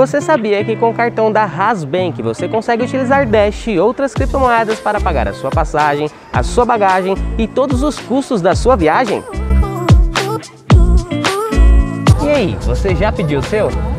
Você sabia que com o cartão da Hasbank você consegue utilizar Dash e outras criptomoedas para pagar a sua passagem, a sua bagagem e todos os custos da sua viagem? E aí, você já pediu o seu?